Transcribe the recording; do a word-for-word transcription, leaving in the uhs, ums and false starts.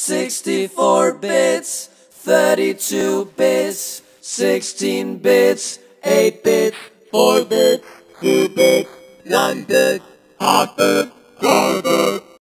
sixty-four bits, thirty-two bits, sixteen bits, eight bit, four bit, two bit, one bit, half bit, four bit.